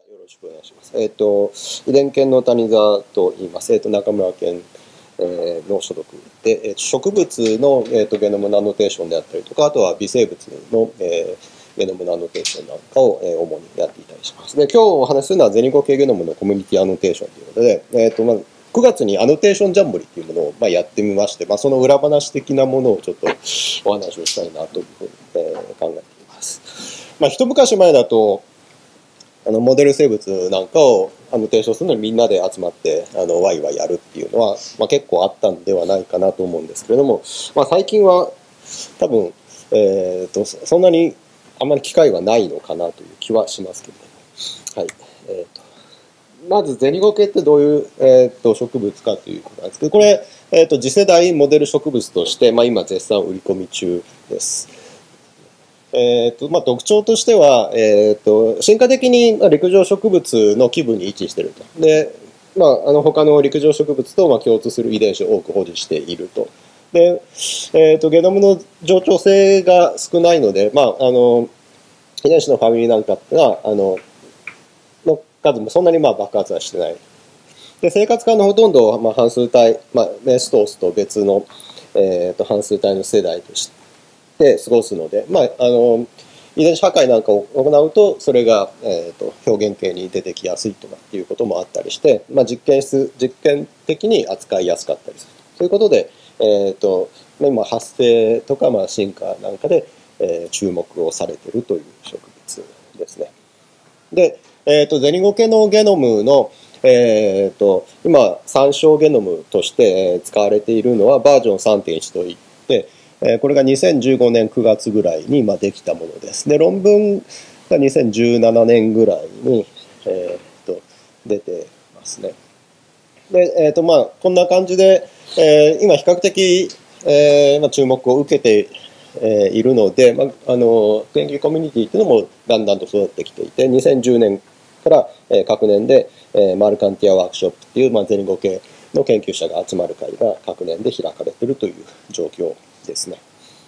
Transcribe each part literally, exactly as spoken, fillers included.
よろしくお願いします。えっ、と、遺伝研の谷沢と言います。えっ、と、中村研、えーの所属で、えー、植物の、えー、とゲノムナノテーションであったりとか、あとは微生物の、えー、ゲノムナノテーションなんかを、えー、主にやっていたりします。で、今日お話しするのはゼニゴ系ゲノムのコミュニティアノテーションということで、えっ、と、まあ、くがつにアノテーションジャンボリっていうものを、まあ、やってみまして、まあ、その裏話的なものをちょっとお話をしたいなというふうに、えー、考えています。まあ、一昔前だと、あのモデル生物なんかをあの提唱するのにみんなで集まってあのワイワイやるっていうのは、まあ、結構あったんではないかなと思うんですけれども、まあ、最近は多分、えー、とそんなにあんまり機会はないのかなという気はしますけれども、はいえー、とまずゼニゴ系ってどういう、えー、と植物かということなんですけど、これ、えー、と次世代モデル植物として、まあ、今絶賛売り込み中です。えーとまあ、特徴としては、えーと、進化的に陸上植物の基部に位置していると。で、まあ、あの他の陸上植物とまあ共通する遺伝子を多く保持していると。で、えーと、ゲノムの冗長性が少ないので、まあ、あの遺伝子のファミリーなんかがあのの数もそんなにまあ爆発はしてない。で、生活感のほとんどをまあ半数体、まあ、メスとオスと別の、えーと半数体の世代として。で過ごすので、まあ、あの遺伝子破壊なんかを行うとそれが、えー、と表現系に出てきやすいとかっていうこともあったりして、まあ、実験室実験的に扱いやすかったりするということで、えー、と今発生とか、まあ、進化なんかで、えー、注目をされているという植物ですね。で、えー、とゼニゴ系のゲノムのえー、と今参照ゲノムとして使われているのはバージョン さんてんいち といって、これがにせんじゅうごねんくがつぐらいにできたものです。で論文がにせんじゅうななねんぐらいに、えー、と出てますね。で、えーとまあ、こんな感じで、えー、今比較的、えーまあ、注目を受けているので、まあ、あの研究コミュニティというのもだんだんと育ってきていて、にせんじゅうねんから、えー、各年で、えー、マルカンティアワークショップっていう、まあ、ゼニゴ系の研究者が集まる会が各年で開かれているという状況ですね。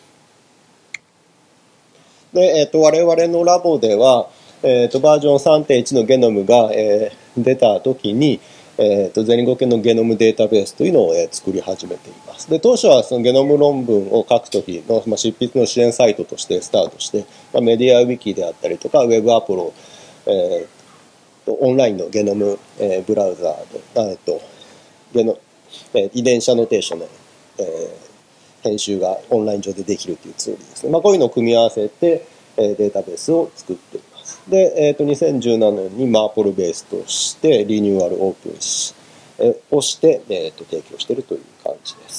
で、えー、と我々のラボでは、えー、とバージョン さんてんいち のゲノムが、えー、出た時に、えー、とゼニゴ系のゲノムデータベースというのを、えー、作り始めています。で当初はそのゲノム論文を書く時の、まあ、執筆の支援サイトとしてスタートして、まあ、メディアウィキであったりとかウェブアプロ、えー、とオンラインのゲノム、えー、ブラウザーで、えー、とゲノ、えー、遺伝子アノテーションの、えー編集がオンライン上でできるというツールですね。まあ、こういうのを組み合わせて、えー、データベースを作っています。で、えー、とにせんじゅうななねんにマーポルベースとしてリニューアルオープンし、えー、をして、えー、と提供しているという感じです。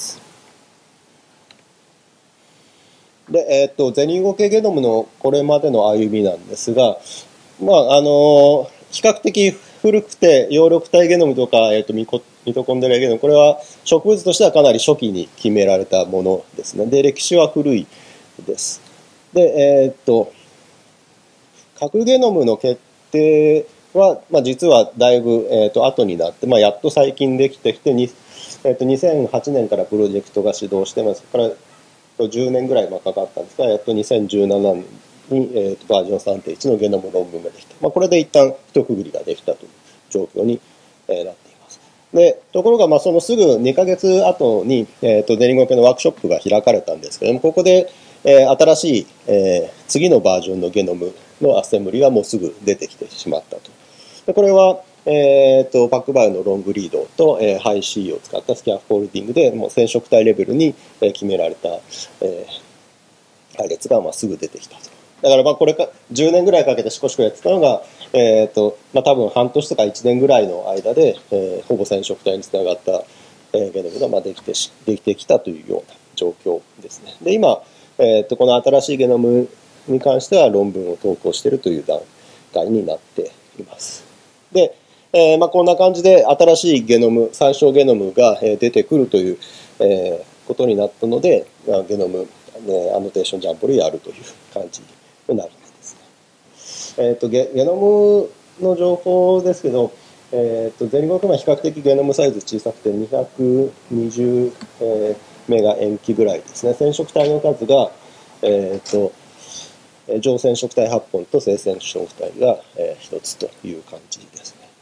で、えー、とゼニゴ系ゲノムのこれまでの歩みなんですが、まああのー、比較的古くて葉緑体ゲノムとか、えー、とミコミトコンドリアゲノム、これは植物としてはかなり初期に決められたものですね。で歴史は古いです。でえっ、ー、と核ゲノムの決定は、まあ、実はだいぶ、えー、と後になって、まあ、やっと最近できてきてに、えー、とにせんはちねんからプロジェクトが始動してますからじゅうねんぐらいかかったんですが、やっとにせんじゅうななねんに、えー、とバージョン さんてんいち のゲノム論文ができて、まあ、これで一旦一区切りができたという状況に、えー、なっています。でところが、まあ、そのすぐにかげつごとに、えー、とゼニゴ系のワークショップが開かれたんですけれども、ここで、えー、新しい、えー、次のバージョンのゲノムのアセンブリがもうすぐ出てきてしまったと。でこれは、えー、とパックバイオのロングリードと、えー、ハイ C を使ったスキャフォールディングでもう染色体レベルに決められた、えー、配列がまあすぐ出てきたと。だからまあこれかじゅうねんぐらいかけてシコシコやってたのが、えーとまあ、多分半年とかいちねんぐらいの間で、えー、ほぼ染色体につながった、えー、ゲノムがまあできてしできてきたというような状況ですね。で今、えー、とこの新しいゲノムに関しては論文を投稿しているという段階になっています。で、えーまあ、こんな感じで新しいゲノム参照ゲノムが出てくるという、えー、ことになったので、まあ、ゲノム、ね、アノテーションジャンボルやるという感じになるんですね。えー、と ゲ, ゲノムの情報ですけど、えー、とゼニゴ系は比較的ゲノムサイズ小さくてにひゃくにじゅう、えー、メガ塩基ぐらいですね。染色体の数が、えー、とえー、上染色体はっぽんと正染色体が、えー、ひとつという感じですね。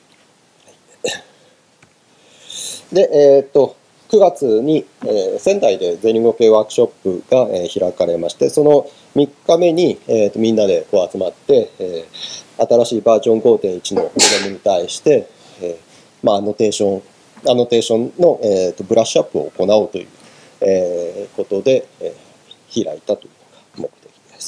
で、えー、っとくがつに、えー、仙台でゼニゴ系ワークショップが、えー、開かれまして、そのみっかめに、えー、とみんなでこう集まって、えー、新しいバージョン ごてんいち のゲノムに対して、えーまあ、アノテーションアノテーションの、えー、とブラッシュアップを行おうという、えー、ことで、えー、開いたというのが目的です。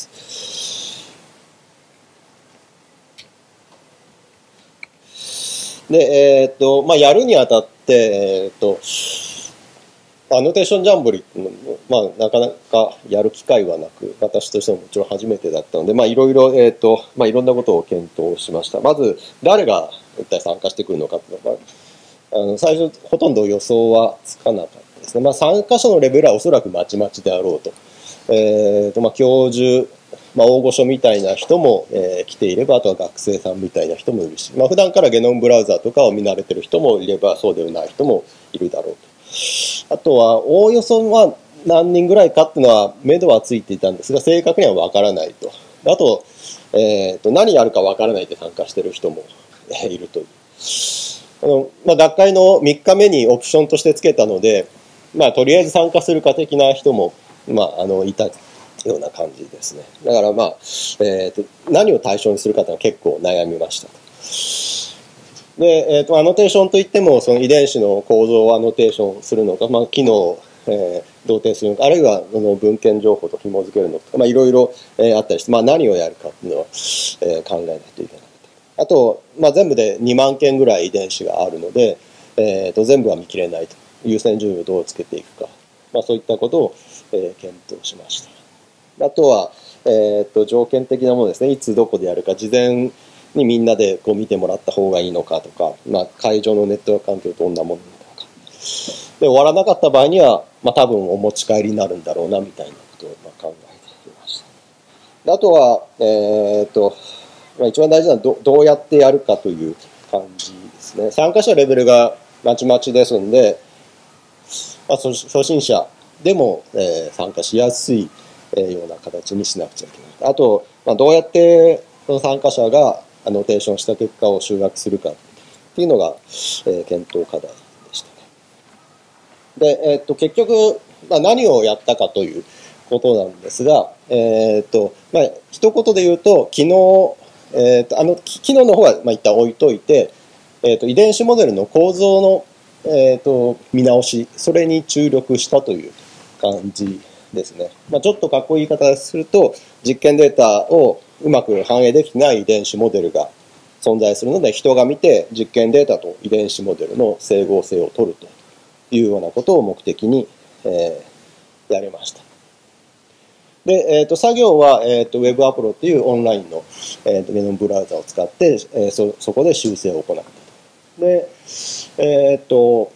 で、えーとまあ、やるにあたって、えーとアノテーションジャンボリーっていうのも、まあ、なかなかやる機会はなく、私としてももちろん初めてだったので、まあ、いろいろ、えっと、まあ、いろんなことを検討しました。まず、誰が一体参加してくるのかっていうのは、あの、最初、ほとんど予想はつかなかったですね。まあ、参加者のレベルはおそらくまちまちであろうと。えっと、まあ、教授、まあ、大御所みたいな人も、えー、来ていれば、あとは学生さんみたいな人もいるし、まあ、普段からゲノムブラウザーとかを見慣れてる人もいれば、そうではない人もいるだろうと。あとは、おおよそは何人ぐらいかっていうのは、目処はついていたんですが、正確には分からないと。あと、えー、と何やるか分からないで参加している人もいるという。あのまあ、学会のみっかめにオプションとしてつけたので、まあ、とりあえず参加するか的な人も、まあ、あのいたような感じですね。だから、まあえー、と何を対象にするかというのは結構悩みました。で、えー、とアノテーションといっても、その遺伝子の構造をアノテーションするのか、まあ、機能を、えー、同定するのか、あるいはその文献情報と紐付けるのか、まあ、いろいろ、えー、あったりして、まあ、何をやるかっていうのは、えー、考えないといけない。あと、まあ、全部でにまんけんぐらい遺伝子があるので、えー、と全部は見切れないと。優先順位をどうつけていくか、まあ、そういったことを、えー、検討しました。あとは、えー、と条件的なものですね。いつどこでやるか、事前にみんなでこう見てもらった方がいいのかとか、まあ、会場のネットワーク環境どんなものなのか。で、終わらなかった場合には、まあ、多分お持ち帰りになるんだろうなみたいなことをまあ考えていました。あとは、えー、とまあ、一番大事なのは ど, どうやってやるかという感じですね。参加者レベルがまちまちですので、まあ、初心者でも、えー、参加しやすい、えー、ような形にしなくちゃいけない。あと、まあ、どうやってその参加者がアノテーションした結果を集約するかっていうのが、えー、検討課題でしたね。で、えー、っと結局、まあ、何をやったかということなんですが、えー、っとまあ一言で言うと、昨日えー、とあの機能の方はまあ一旦置いといて、えー、と遺伝子モデルの構造の、えー、と見直し、それに注力したという感じですね。まあ、ちょっとかっこいい言い方すると、実験データをうまく反映できてない遺伝子モデルが存在するので、人が見て実験データと遺伝子モデルの整合性を取るというようなことを目的に、えー、やりました。で、えー、と作業は、えー、と Web アプロっていうオンラインの、えー、とゲノムブラウザを使って、えー、そ, そこで修正を行ったと。で、えー、と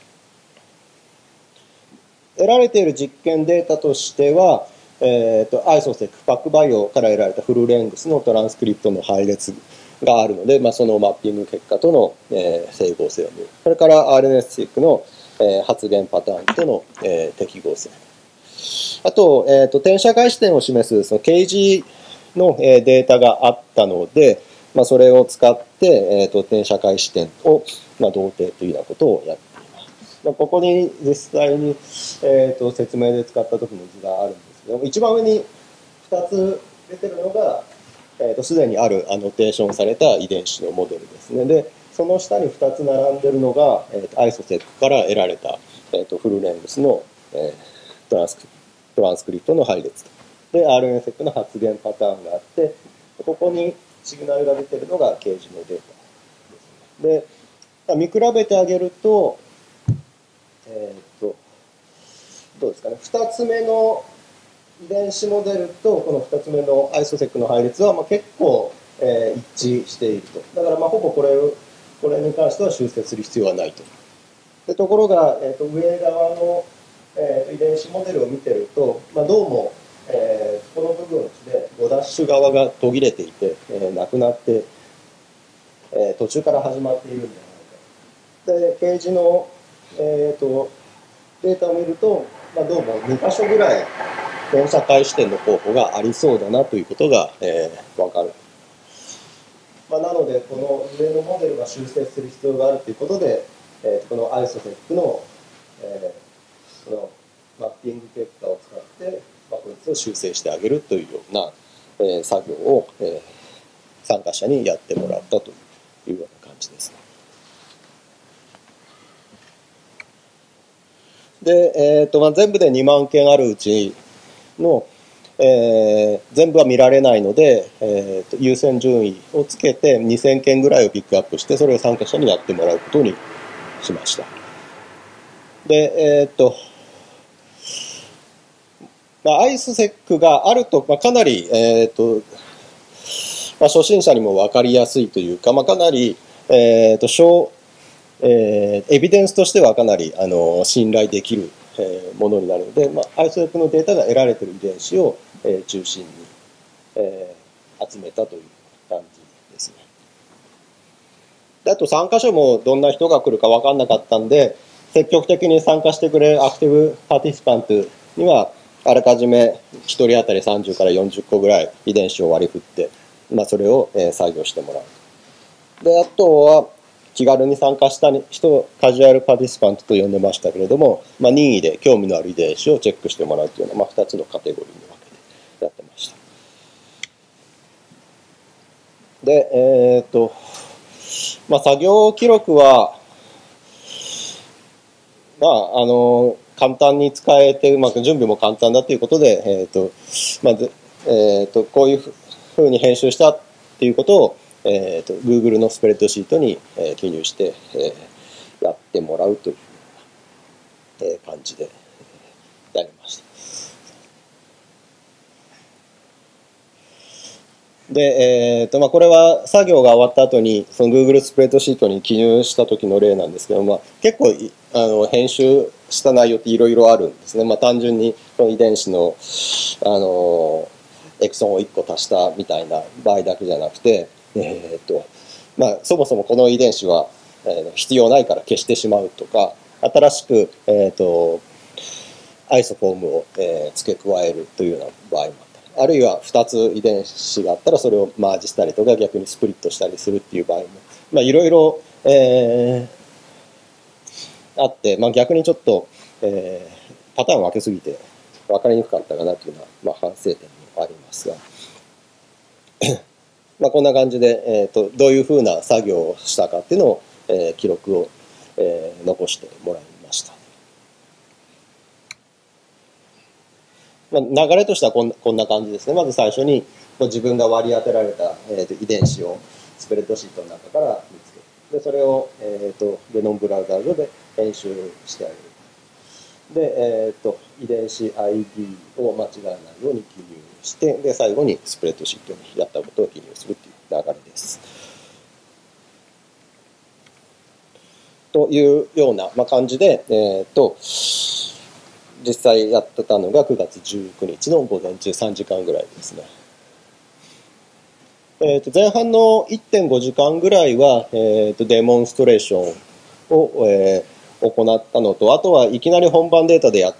得られている実験データとしては、えー、と アイソセック、パックバイオから得られたフルレングスのトランスクリプトの配列があるので、まあ、そのマッピング結果との、えー、整合性を見る。それから アールエヌエス セックの、えー、発現パターンとの、えー、適合性。あと、えーと、転写開始点を示すその掲示の、えー、データがあったので、まあ、それを使って、えーと、転写開始点を、まあ、同定というようなことをやっています。まあ、ここに実際に、えーと、説明で使った時の図があるんですけども、一番上にふたつ出てるのが、えーと、すでにあるアノテーションされた遺伝子のモデルですね。で、その下にふたつ並んでるのが、えーと、アイソセックから得られた、えーと、フルレングスの、えートランスクリプトトランスクリプトの配列と。で、アールエヌエス セックの発現パターンがあって、ここにシグナルが出てるのが掲示のデータですね。で、見比べてあげると、えー、っと、どうですかね。ふたつめの遺伝子モデルと、このふたつめのアイソセックの配列は、まあ、結構、えー、一致していると。だから、まあ、ほぼこれを、これに関しては修正する必要はないと。でところが、えー、っと上側のえー、遺伝子モデルを見てると、まあ、どうも、えー、この部分でごダッシュ側が途切れていて、えー、なくなって、えー、途中から始まっているんじゃないか。で、掲示の、えー、とデータを見ると、まあ、どうもにかしょぐらい本社会視点の候補がありそうだなということが、えー、分かる。まあ、なのでこの上のモデルが修正する必要があるということで、えー、この アイソセック の、えー、そのマッピング結果を使って、まあ、こいつを修正してあげるというような、えー、作業を、えー、参加者にやってもらったというような感じですね。で、えーとまあ、全部でにまんけんあるうちの、えー、全部は見られないので、えーと優先順位をつけてにせんけんぐらいをピックアップしてそれを参加者にやってもらうことにしました。で、えーとまあ、アイスセックがあると、まあ、かなり、えーとまあ、初心者にも分かりやすいというか、まあ、かなり、えーと小えー、エビデンスとしてはかなりあの信頼できる、えー、ものになるので、まあ、アイソセックのデータが得られている遺伝子を、えー、中心に、えー、集めたという感じですね。であと参加者もどんな人が来るか分からなかったんで、積極的に参加してくれるアクティブパーティシパントにはあらかじめひとり当たりさんじゅうからよんじゅっこぐらい遺伝子を割り振って、まあ、それを、えー、作業してもらう。であとは気軽に参加した人をカジュアルパティシパントと呼んでましたけれども、まあ、任意で興味のある遺伝子をチェックしてもらうというような、まあ、ふたつのカテゴリーに分けてやってました。で、えー、っと、まあ、作業記録は、まあ、あの、簡単に使えて、うまく準備も簡単だということで、えー、っと、まあ、えー、っと、こういうふうに編集したっていうことを、えー、と Google のスプレッドシートに、えー、記入して、えー、やってもらうという、えー、感じでやりました。で、えーとまあ、これは作業が終わった後にその Google スプレッドシートに記入した時の例なんですけど、まあ、結構あの編集した内容っていろいろあるんですね。まあ、単純にこの遺伝子の、あのエクソンをいっこ足したみたいな場合だけじゃなくて、えーとまあ、そもそもこの遺伝子は、えー、必要ないから消してしまうとか、新しく、えー、とアイソフォームを、えー、付け加えるというような場合もあったり、あるいはふたつ遺伝子があったらそれをマージしたりとか逆にスプリットしたりするっていう場合も、まあ、いろいろ、えー、あって、まあ、逆にちょっと、えー、パターンを分けすぎて分かりにくかったかなというのは、まあ、反省点もありますがまあこんな感じで、えー、とどういうふうな作業をしたかっていうのを、えー、記録を、えー、残してもらいました。まあ、流れとしてはこんな、こんな感じですね。まず最初に自分が割り当てられた、えー、と遺伝子をスプレッドシートの中から見つけて、でそれを、えー、とゲノムブラウザー上で編集してあげる。で、えー、と遺伝子 アイディー を間違えないように記入して、で最後にスプレッドシートにやったことを記入するという流れです。というような、まあ、感じで、えー、と実際やってたのがくがつじゅうくにちの午前中さんじかんぐらいですね。えー、と前半の いってんごじかんぐらいは、えー、とデモンストレーションを、えー、行ったのと、あとはいきなり本番データでやって、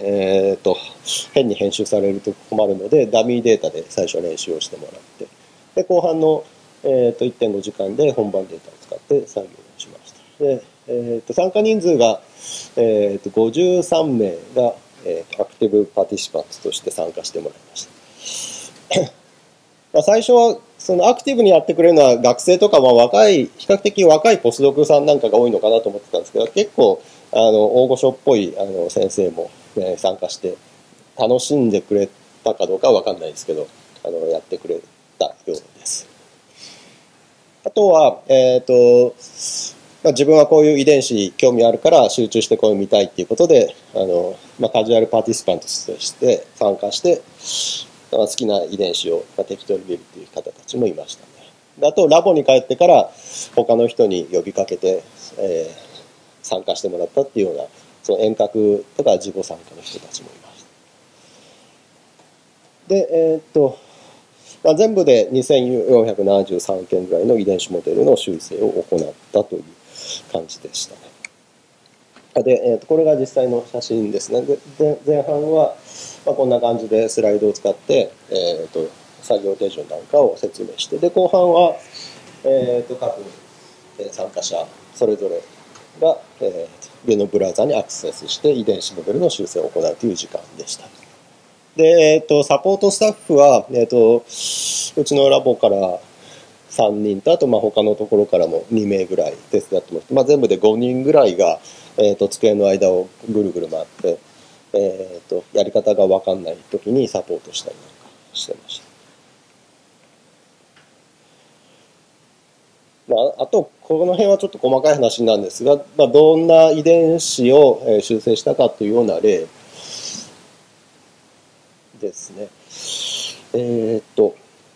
えー、と変に編集されると困るのでダミーデータで最初練習をしてもらって、で後半の、えー、といってんごじかんで本番データを使って作業をしました。で、えー、と参加人数が、えー、とごじゅうさんめいが、えー、とアクティブパティシパントとして参加してもらいました。まあ最初はそのアクティブにやってくれるのは学生とか、まあ若い比較的若いポスドクさんなんかが多いのかなと思ってたんですけど、結構あの大御所っぽいあの先生も、ね、参加して楽しんでくれたかどうかは分かんないですけど、あのやってくれたようです。あとは、えーとまあ、自分はこういう遺伝子に興味あるから集中してこういうの見たいっていうことで、あの、まあ、カジュアルパーティシパントとして参加して好きな遺伝子を適当に見るっていう方たちもいましたね。あとラボに帰ってから他の人に呼びかけて、えー、参加してもらったっていうような、その遠隔とか自己参加の人たちもいました。で、えー、っと、まあ、全部でにせんよんひゃくななじゅうさんけんぐらいの遺伝子モデルの修正を行ったという感じでしたね。 で、えー、とこれが実際の写真ですね。でで前半は、まあ、こんな感じでスライドを使って、えー、と作業手順なんかを説明して、で後半は、えー、と各参加者それぞれが、えー、ゲノムブラウザにアクセスして遺伝子モデルの修正を行うという時間でした。で、えー、とサポートスタッフは、えー、とうちのラボからさんにんと、あとまあ他のところからもにめいぐらい手伝ってもらって、まあ、全部でごにんぐらいが、えー、と机の間をぐるぐる回って、えー、とやり方が分かんない時にサポートしたりなんかしてました。まあ、あとこの辺はちょっと細かい話なんですが、まあ、どんな遺伝子を修正したかというような例ですね。えー、っと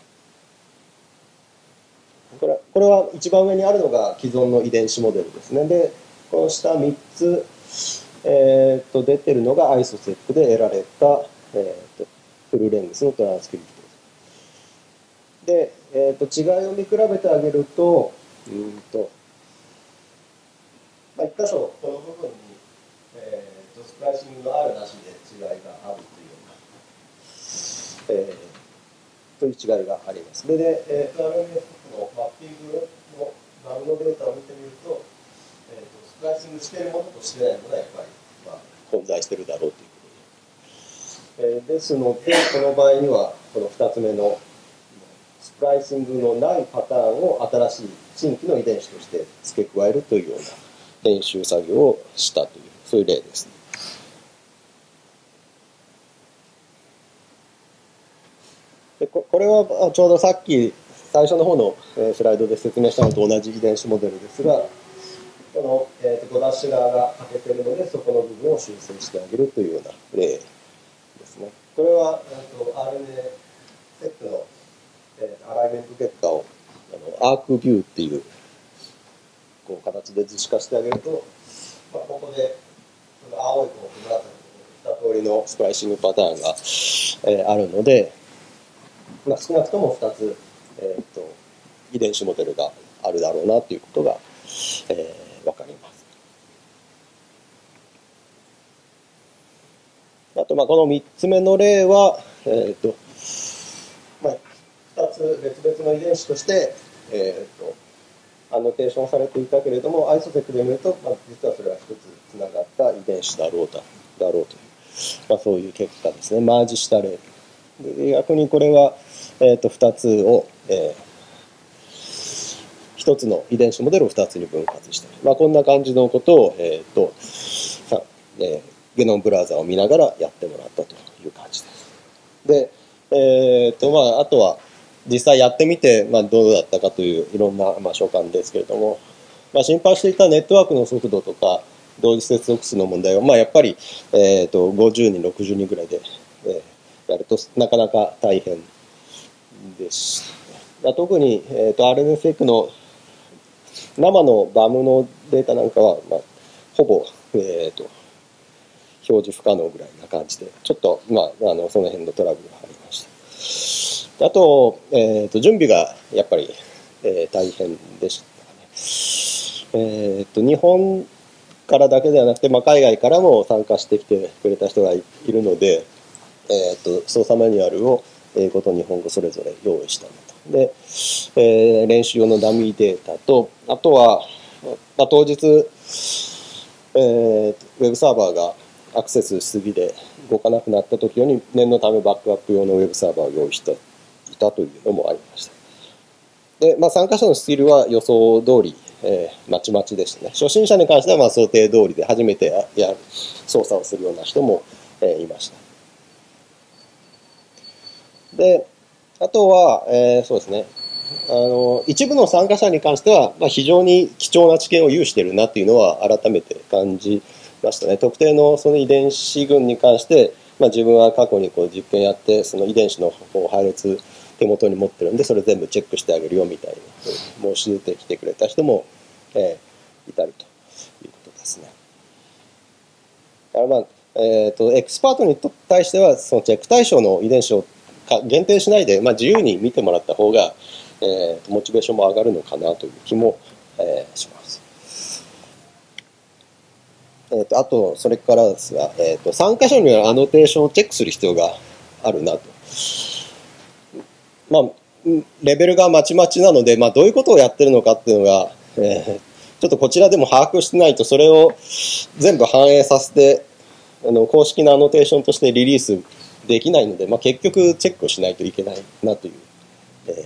これこれは一番上にあるのが既存の遺伝子モデルですね。でこの下みっつ、えー、っと出てるのがアイソセックで得られた、えー、っとフルレングスのトランスクリプトで、えー、っと違いを見比べてあげると、うんとまあ、一箇所この部分に、えー、とスプライシングのあるなしで違いがあるというような、えー、という違いがあります。で、でえー、と アールエヌエス のマッピングのバムのデータを見てみると、えー、とスプライシングしているものとしてないものはやっぱり、まあ、混在しているだろうということで、えー、ですのでこの場合にはこのふたつめのスプライシングのないパターンを新しい新規の遺伝子として付け加えるというような編集作業をしたという、そういう例です。でこれはちょうどさっき最初の方のスライドで説明したのと同じ遺伝子モデルですが、この、えー、とごダッシュ側が欠けているのでそこの部分を修正してあげるというような例ですね。これは、えー、と アールエヌエー セットの、えー、アライメント結果をあのアークビューっていうこう形で図示化してあげると、まあ、ここでその青いこう紫のに通りのスプライシングパターンが、えー、あるので、まあ、少なくともふたつ、えー、と遺伝子モデルがあるだろうなということが、えー、分かります。あとまあこのみっつめの例は、えーとまあ、ふたつ別々の遺伝子として、えー、とアノテーションされていたけれどもアイソセックで見ると、まあ、実はそれは一つつながった遺伝子だろうだだろうという、まあ、そういう結果ですね。マージした例で、逆にこれは、えー、とふたつを、えー、ひとつの遺伝子モデルをふたつに分割した、まあ、こんな感じのことを、えーとさえー、ゲノムブラウザを見ながらやってもらったという感じです。で、えーとまあ、あとは実際やってみて、まあ、どうだったかといういろんな、まあ、所感ですけれども、まあ、心配していたネットワークの速度とか同時接続数の問題は、まあ、やっぱり、えー、とごじゅうにんろくじゅうにんぐらいで、えー、やるとなかなか大変でした。特に、えー、と アールエヌエスエック の生のバムのデータなんかは、まあ、ほぼ、えー、と表示不可能ぐらいな感じでちょっと、まあ、あのその辺のトラブルがありました。あと、えー、と準備がやっぱり、えー、大変でしたね。えー、と日本からだけではなくて、まあ、海外からも参加してきてくれた人がいるので、えー、と操作マニュアルを英語と日本語それぞれ用意したのとで、えー、練習用のダミーデータと、あとは、まあ、当日、えー、ウェブサーバーがアクセスしすぎで動かなくなった時用に念のためバックアップ用のウェブサーバーを用意していたというのもありました。で、まあ、参加者のスキルは予想通り、えー、まちまちでしたね。初心者に関してはまあ想定通りで初めてやる操作をするような人も、えー、いました。で、あとは、えー、そうですね。あの一部の参加者に関しては、まあ、非常に貴重な知見を有しているなというのは改めて感じましたね。特定のその遺伝子群に関して、まあ、自分は過去にこう実験やってその遺伝子の配列手元に持ってるんでそれ全部チェックしてあげるよみたいに申し出てきてくれた人も、えー、いたりということですね。だからまあえー、とエクスパートに対してはそのチェック対象の遺伝子を限定しないで、まあ、自由に見てもらった方が、えー、モチベーションも上がるのかなという気も、えー、します。 えー、とあと、それからですが、えー、と参加者にはアノテーションをチェックする必要があるなと。まあ、レベルがまちまちなので、まあ、どういうことをやってるのかっていうのが、えー、ちょっとこちらでも把握してないと、それを全部反映させて、あの公式なアノテーションとしてリリースできないので、まあ、結局チェックをしないといけないなという、え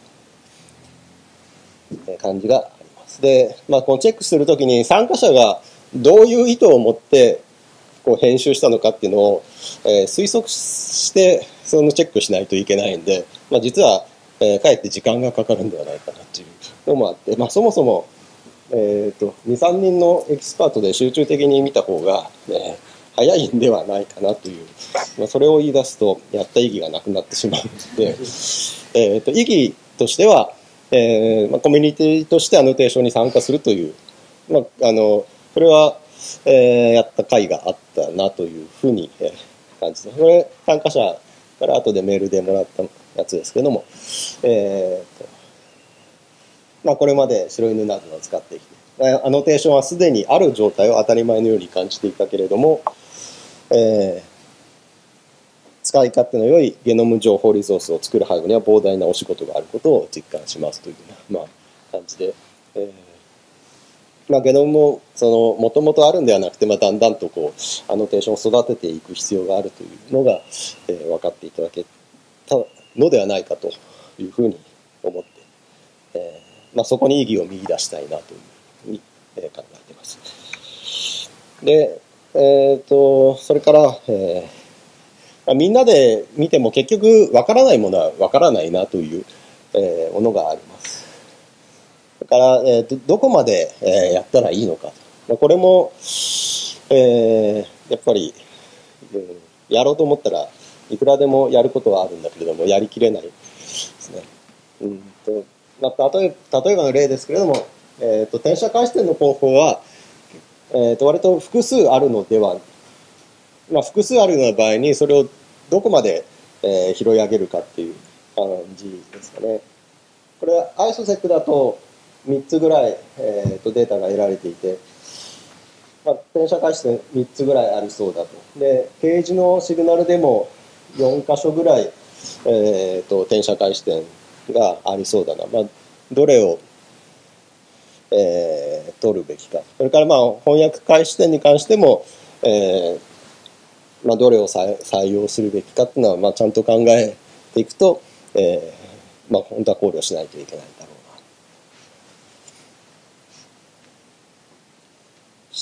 ー、感じがあります。で、まあ、このチェックするときに参加者がどういう意図を持ってこう編集したのかっていうのを、えー、推測してそのチェックしないといけないんで、まあ、実は、えー、かえって時間がかかるんではないかなっていうのもあって、まあ、そもそも、えー、とにさんにんのエキスパートで集中的に見た方が、えー、早いんではないかなという、まあ、それを言い出すとやった意義がなくなってしまうので、えー、と意義としては、えーまあ、コミュニティとしてアノテーションに参加するという、まあ、あのこれはえー、やった回があったなというふうに、えー、感じです。これ参加者から後でメールでもらったやつですけども、えーとまあ、これまで白犬などを使ってきて、アノテーションはすでにある状態を当たり前のように感じていたけれども、えー、使い勝手の良いゲノム情報リソースを作る背後には膨大なお仕事があることを実感しますというような、まあ、感じで、えーまあ、ゲノムももともとあるんではなくて、まあ、だんだんとこうアノテーションを育てていく必要があるというのが、えー、分かっていただけたのではないかというふうに思って、えーまあ、そこに意義を見出したいなというふうに、えー、考えています。で、えー、とそれから、えーまあ、みんなで見ても結局分からないものは分からないなという、えー、ものがあります。だから、えー、ど, どこまで、えー、やったらいいのかと、まあ、これも、えー、やっぱり、うん、やろうと思ったらいくらでもやることはあるんだけれどもやりきれないですね。うんとまあ、例え例えばの例ですけれども、えー、と転写回視点の方法は、えー、と割と複数あるのでは、まあ、複数あるような場合にそれをどこまで、えー、拾い上げるかっていう感じですかね。これは アイソセック だとみっつぐらい、えー、とデータが得られていて、まあ、転写回視点みっつぐらいありそうだと。で、掲示のシグナルでもよん箇所ぐらい、えー、と転写回視点がありそうだな。まあ、どれを、えー、取るべきか。それから、まあ、翻訳回視点に関しても、えーまあ、どれを採用するべきかっていうのは、まあ、ちゃんと考えていくと、えーまあ、本当は考慮しないといけないだろうな。そして、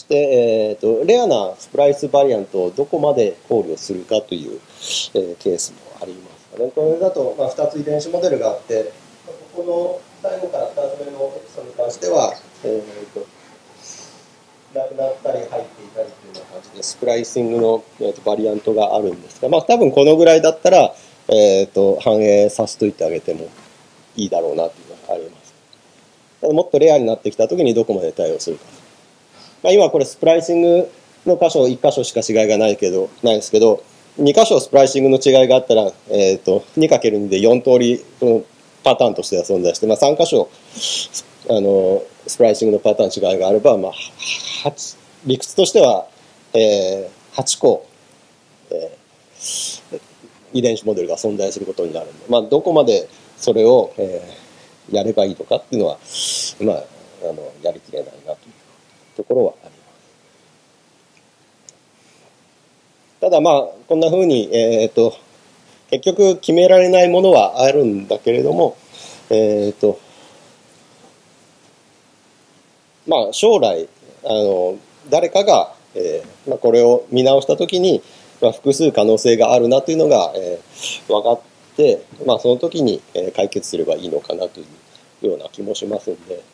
えーと、レアなスプライスバリアントをどこまで考慮するかという、えー、ケースもありますね。これだと、まあ、ふたつ遺伝子モデルがあって、ここの最後からふたつめのエピソードに関しては、えーと、なくなったり入っていたりというような感じでスプライシングの、えーと、バリアントがあるんですが、まあ、多分このぐらいだったら、えーと、反映させといてあげてもいいだろうなというのがあります。もっとレアになってきたときにどこまで対応するか。まあ、今これスプライシングの箇所いっ箇所しか違いがないけどないですけど、に箇所スプライシングの違いがあったら、えー、と にかけるに でよん通りのパターンとしては存在して、まあ、さん箇所あのスプライシングのパターン違いがあれば、まあ、理屈としては、えー、はち個、えー、遺伝子モデルが存在することになるので、まあ、どこまでそれを、えー、やればいいのかっていうのは、まあ、あのやりきれないなというところはあります。ただまあこんなふうに、えー、と結局決められないものはあるんだけれども、えー、とまあ将来あの誰かが、えーまあ、これを見直した時に、まあ、複数可能性があるなというのが、えー、分かって、まあ、その時に、えー、解決すればいいのかなというような気もしますんで、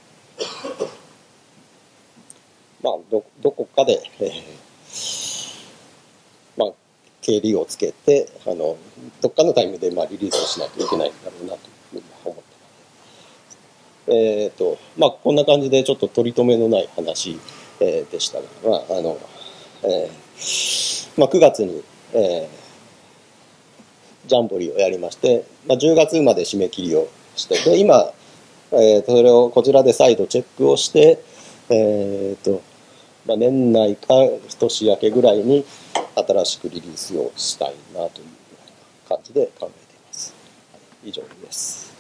まあ、ど, どこかで、えーまあ、経理をつけてあのどっかのタイミングで、まあ、リリースをしないといけないんだろうなというふうに思ってます。えーとまあ、こんな感じでちょっと取り留めのない話、えー、でしたが、まああのえーまあ、くがつに、えー、ジャンボリーをやりまして、まあ、じゅうがつまで締め切りをしてで今、えー、それをこちらで再度チェックをして、えーとまあ、年内か年明けぐらいに新しくリリースをしたいなという感じで考えています。はい、以上です。